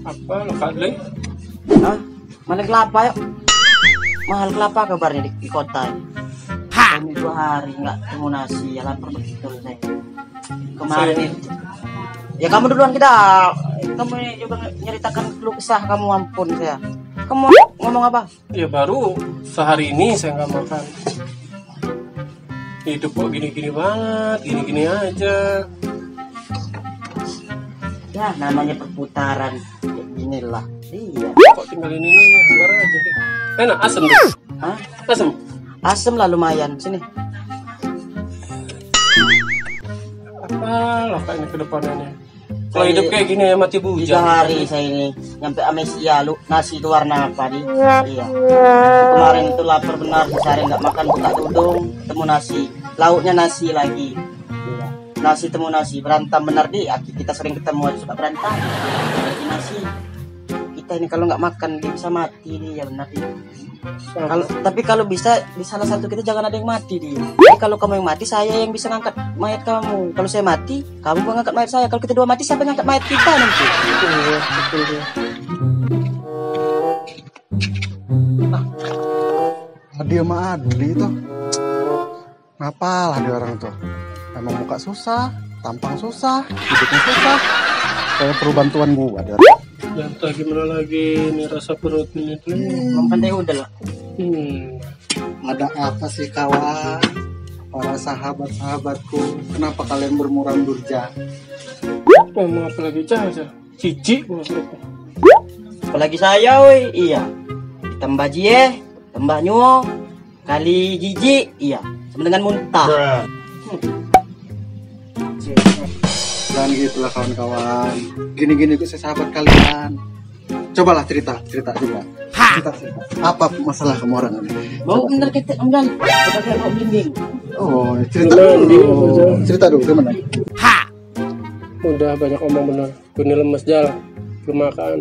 Apa lo kali? Hah? Mana kelapa yuk? Mahal kelapa kabarnya di kota. Kami 2 hari nggak ketemu nasi, ya lapar betul saya. Kemarin itu. Ya kamu duluan kita. Kamu juga nyeritakan keluh kesah kamu, ampun saya. Kamu ngomong apa? Ya baru sehari ini saya nggak makan. Hidup kok gini-gini banget, gini-gini aja. Ya namanya perputaran. Inilah. Iya. Kok tinggalin ini hambar aja deh. Enak, asem deh. Hah? Asem. Asem lah lumayan. Sini. Apalah kayaknya ke depannya nih. Kalau hidup kayak gini ya mati 3 bujang. hari saya ini nyampe amnesia. Lu nasi itu warna apa di? Iya. Kemarin itu lapar benar, sehari nggak makan, buka tudung, ketemu nasi, lauknya nasi lagi. Iya. Nasi temu nasi, berantem benar di. Kita sering ketemu aja suka berantem. Lagi nasi. Kita ini kalau nggak makan dia bisa mati dia, ya benar di. Tapi kalau bisa di salah satu kita jangan ada yang mati di. Jadi kalau kamu yang mati, saya yang bisa ngangkat mayat kamu. Kalau saya mati, kamu ngangkat mayat saya. Kalau kita 2 mati, siapa yang ngangkat mayat kita nanti? Betul. Dia mah Adli tuh. Ngapalah dia orang tuh. Emang muka susah, tampang susah, hidupnya susah. Kayak perlu bantuan gua dia. Ya entah gimana lagi nih rasa perut ini tuh. Makan teh udah lah. Ada apa sih kawan? Para sahabat-sahabatku, kenapa kalian bermuram durja? Mau apa lagi caca? Cici gua lihat. Apalagi saya, woi. Iya. Tambah jie, tambah nyuo, kali jiji, iya. Sama dengan muntah. Dan gitulah kawan-kawan. Gini-gini gue sahabat kalian. Cobalah cerita juga. Cerita. Apa masalah kamu orang ini? Mau bener kita enggak? Udah kayak mau bimbing. Oh, cerita dulu. Cerita dulu gimana? Udah banyak omong bener. Gue ini lemes jalan, belum makan.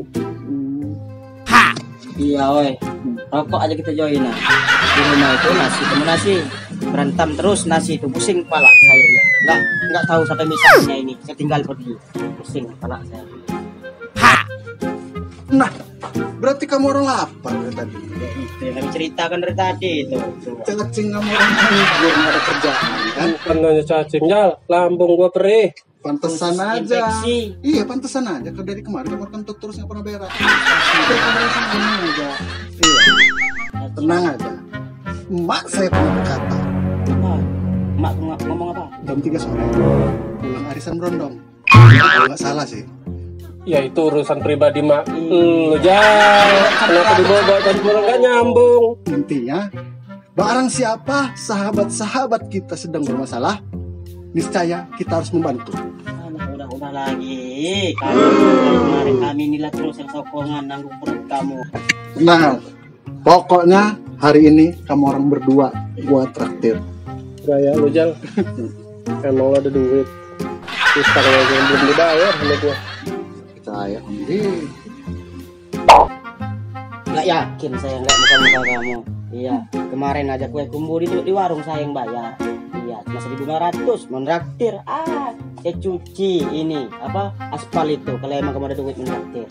Iya, woi. Rokok aja kita join nah. Di rumah itu nasi temu nasi. Berantem terus nasi itu pusing kepala saya ya. Enggak tahu sampai misalnya ini. Saya tinggal pergi. Pusing kepala saya. Nah, berarti kamu orang lapar dari tadi. Ya, itu yang kami ceritakan dari tadi itu. Cacing kamu orang nganggur, nggak ada kerjaan kan? Bukan hanya cacing, Jal. Lambung gua perih. Pantesan aja. Infeksi. Iya, pantesan aja. Kalau dari kemarin kamu kentut terus nggak pernah berak. Udah, kamu tenang aja. Iya, tenang aja. Emak saya punya berkata. Mak ngomong apa? Jam 3 sore pulang arisan berondong. Kalau nggak salah sih. Ya itu urusan pribadi mak. Lu Jal. Kenapa dibawa dan pulang gak nyambung? Intinya, barang siapa sahabat-sahabat kita sedang bermasalah, niscaya kita harus membantu. Udah lagi. Kemarin kami nilai terus yang sokongan nanggung perut kamu. Nah, pokoknya hari ini kamu orang berdua buat traktir. Gaya lu Jal. Emang lu ada duit. Utang aja yang belum dibayar sama gua. Saya ambil. Nggak yakin saya nggak muka-muka kamu. Iya, kemarin aja kue kumbu di warung saya yang bayar. Iya, cuma 1.500 menraktir. Saya cuci ini apa aspal itu. Kalau emang kamu ada duit menraktir.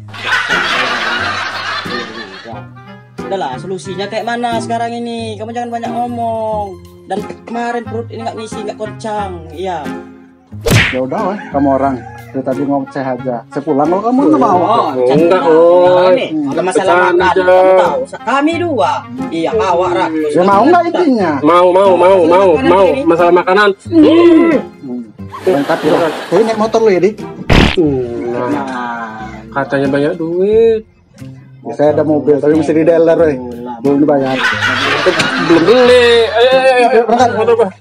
Udahlah, solusinya kayak mana sekarang ini? Kamu jangan banyak ngomong. Dan kemarin perut ini nggak ngisi, nggak koncang. Iya. Ya udah weh, kamu orang dari tadi ngoceh aja. Saya pulang kalau kamu nggak mau. Enggak, Kalau masalah makan, kamu tahu. Kami 2. Iya, awak ratus. Ya mau nggak intinya? Mau. Masalah makanan. Lengkap ya. Jadi naik motor lu ya, Dik? Nah, Katanya banyak duit. Ya, saya ada mobil, tapi mesti di dealer, weh. Belum dibayar. Belum beli. Ayo, berangkat. motor gua.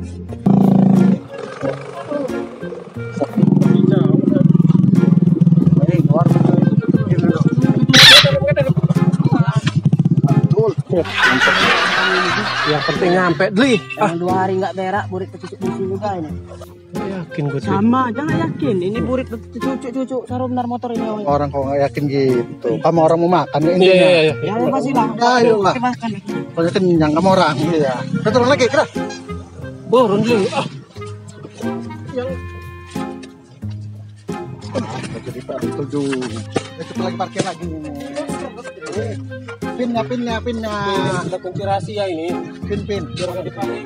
Yang penting nyampe Dli. yang 2 hari nggak berak, burit cucu-cucu juga ini. Yakin gue Sama, jangan yakin. Ini burit cucu-cucu sarum benar motor ini. Orang kok nggak yakin gitu. Kamu orang mau makan ya intinya. Iya. Ya pasti lah. Ayolah. Makan. Pokoknya kenyang kamu orang. Iya. Kita turun lagi, kira. Turun dulu. Yang Jadi Pak setuju. Kita lagi parkir lagi. Pinnya. Ada kunci rahasia ini. Pin. Biar nggak dipaling.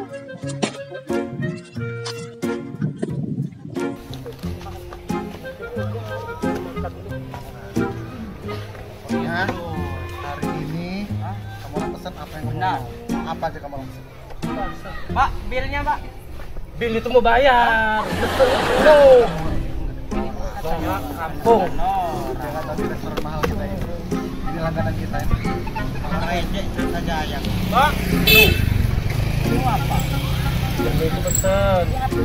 Ya, hari ini kamu mau pesan apa yang kamu Benar. mau? Apa aja kamu mau pesan? Pak, bilnya Pak. Bil itu mau bayar. Betul. Kampung. Jangan tadi restoran mahal kita ini. Ini langganan kita ini. Rejek saja yang. Pak, Itu apa? itu pesen.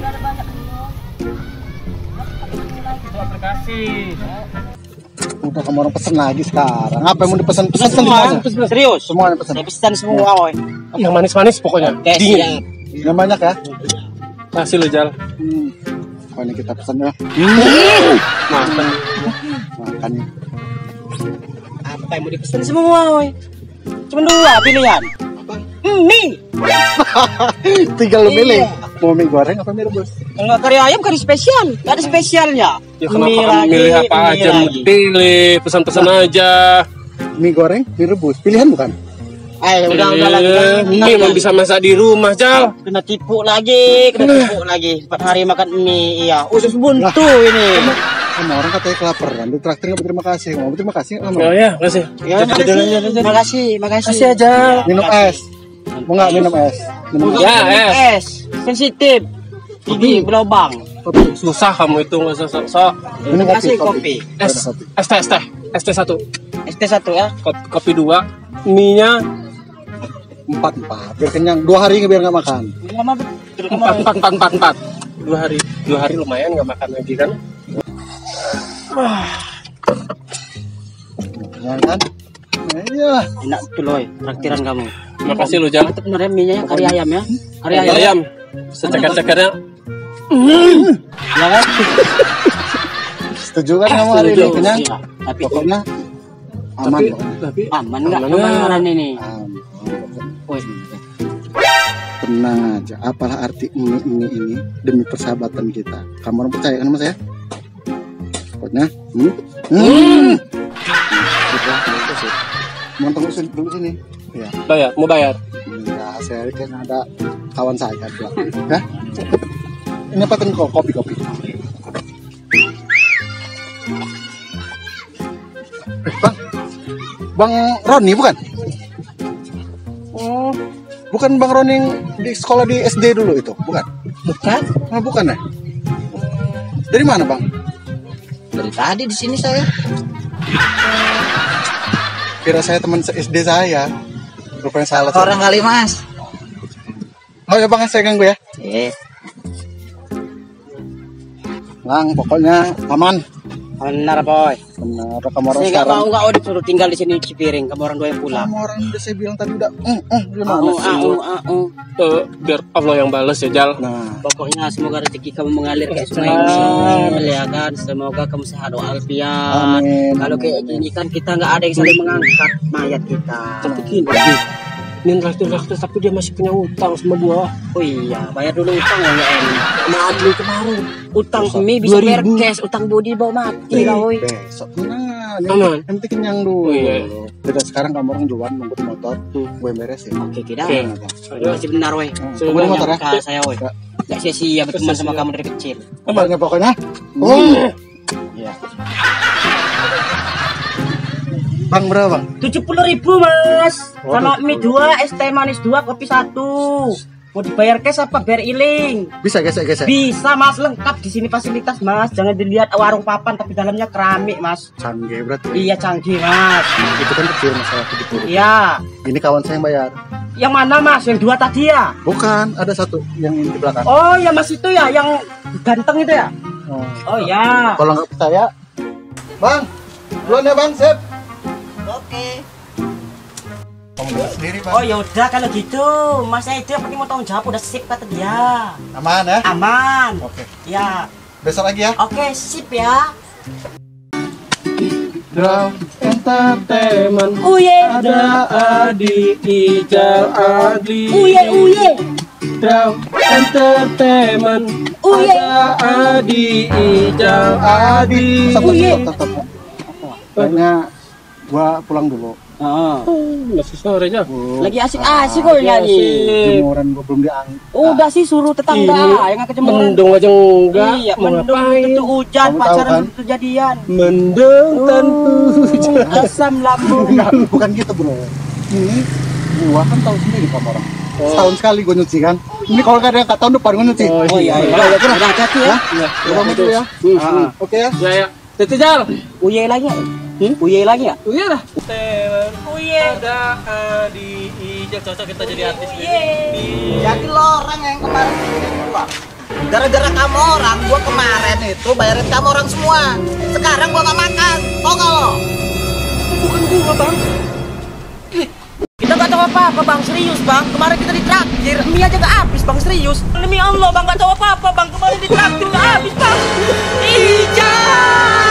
Itu aplikasi. Udah kamu orang pesen lagi sekarang. Apa yang mau dipesan? Pesan Semua. semuanya. Serius? Semuanya pesan. Saya pesan semua, woy. Yang manis-manis pokoknya. Oke, Dingin. siap. Yang banyak ya. Kasih lo Jal. Oh, ini kita pesan ya. Makan. Makan. Apa yang mau dipesan semua, woy? Cuma 2 pilihan. Mie. Tinggal lu milih. Mau mie goreng apa mie rebus? Enggak kari ayam, kari spesial. Gak ada spesialnya. Ya kenapa kamu milih apa aja? Pilih, pesan-pesan aja. Mie goreng, mie rebus. Pilihan bukan? Ayo, udah lagi. Mie emang bisa masak di rumah, Jal. Kena tipu lagi. 4 hari makan mie. Iya, usus buntu ini. Sama orang katanya kelaparan. Di traktir nggak berterima kasih. Mau berterima kasih nggak mau? Oh ya, kasih. Ya, makasih. Kasih aja. Minum es. Mau nggak minum es? Minum es. Ya, Es. Sensitif. Gigi berlubang. Kopi. Susah kamu itu nggak usah sok. Minum Kasih kopi. kopi. ST 1. ST1 ya. Kopi 2. Mie-nya 4. Biar kenyang. 2 hari biar nggak makan. Lama betul. 4. 2 hari lumayan nggak makan lagi kan? Ya kan? Iya. Enak betul loh, traktiran kamu. Makasih lo Jal. Mantap bener mie-nya kari ayam ya. Kari Kari ayam. Seceker-cekernya. Ya kan? Setuju kan kamu hari ini Setuju. kenyang? Iya. Tapi Pokoknya aman. Tapi aman enggak Aman nggak? kemarin ini? Aman. Woi. Tenang aja. Apalah arti ini demi persahabatan kita. Kamu orang percaya kan sama saya? Pokoknya. Mau tunggu dulu sini. Ya. bayar, mau bayar. Enggak, saya kan ada kawan saya bilang. Hah? Ini apa tuh kopi? Bang Roni bukan? Oh, bukan Bang Roni yang di sekolah di SD dulu itu, bukan? Bukan? Ah, bukan ya? Dari mana Bang? Dari tadi di sini saya. Kira saya teman SD saya. Rupanya salah. Orang kali Mas. Oh ya Bang, saya ganggu ya. Bang, pokoknya aman. Benar boy. Benar, kamu orang Saya nggak sekarang. mau nggak udah suruh tinggal di sini Cipiring. Kamu orang 2 yang pulang. Kamu orang udah saya bilang tadi udah. Gimana sih? Biar Allah yang balas ya Jal. Nah, Pokoknya semoga rezeki kamu mengalir kayak sungai Nil, ya kan. Semoga kamu sehat walafiat. amin. Kalau kayak gini kan kita nggak ada yang saling mengangkat mayat kita. Tapi gini, ini raktir tapi dia masih punya utang sama gua. Oh iya, bayar dulu utang ya enak. Sama Adli kemarin. Utang mie bisa bayar cash, utang bodi bawa mati lah woi. Besok tenang, Aman. yang penting kenyang dulu. Oh, iya. Beda sekarang kamu orang jualan nunggu di motor, gue beresin. Oke, tidak. Oke. Masih benar woi. Tunggu di motor ya. Nyangka saya woi. Gak sia-sia berteman sama kamu dari kecil. Pokoknya. Iya. Bang berapa Bang? 70.000 Mas. Sama mie 2, es teh manis 2, kopi 1. Mau dibayar cash apa bayar iling? Bisa gesek. Bisa Mas, lengkap di sini fasilitas Mas. Jangan dilihat warung papan tapi dalamnya keramik Mas. Canggih berarti. Iya canggih Mas. Itu kan kecil masalah begitu. Iya. Ini kawan saya yang bayar. Yang mana Mas? Yang 2 tadi ya? Bukan, ada satu yang ini di belakang. Oh ya Mas itu ya, yang ganteng itu ya? Oh ya. Kalau nggak percaya, Bang, duluan ya Bang, sip. Oke. Kamu buat sendiri Bang. Oh ya udah kalau gitu, Mas saya itu yang penting mau tanggung jawab udah sip kata dia. Aman ya? Aman. Oke. Ya. Besok lagi ya. Oke, sip ya. Draw Entertainment. Uye. Ada Adi, Ijal, Adli. Uye. Draw Entertainment. Ada Adi Ijal Adi. Stop. Kayaknya gua pulang dulu. Masih sore aja. Lagi asik-asik kok nyanyi. Jemuran gua belum diangkat. Udah sih suruh tetangga yang kejemuran. Mendung aja enggak. Iya, Mau mendung ngapain? itu hujan, Kamu tahu pacaran kan? itu jadian. Mendung tentu. Asam lambung. Enggak, bukan gitu bro. Ini gua kan tahu sendiri sama orang. Setahun sekali gua nyuci kan. Ini kalau nggak ada yang tahun depan gua nyuci. Oh iya, udah hati ya. Gua pamit dulu ya. Oke ya. Ya. Tete Jal. Uye lagi ya? Uye lagi ya? Iya dah. Uye. Ada Adi Ijal, cocok kita jadi artis. Jadi lo orang yang kemarin bikin gua. Gara-gara kamu orang, gua kemarin itu bayarin kamu orang semua. Sekarang gua nggak makan. Tau nggak lo? Bukan gua, Bang. Kita nggak tahu apa-apa, Bang. Serius, Bang. Kemarin kita ditraktir, mie aja nggak habis, Bang. Serius. Demi Allah, Bang. Nggak tahu apa-apa, Bang. Kemarin ditraktir nggak habis, Bang. Ijal.